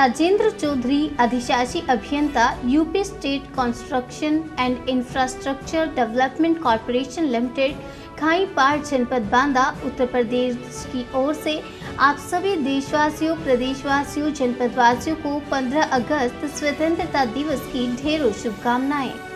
राजेंद्र चौधरी, अधिशासी अभियंता, UP state construction and infrastructure development corporation limited, खाईपाड़, जनपद बांदा, उत्तर प्रदेश की ओर से आप सभी देशवासियों, प्रदेशवासियों, जनपदवासियों को 15 अगस्त स्वतंत्रता दिवस की ढेरों शुभकामनाएं।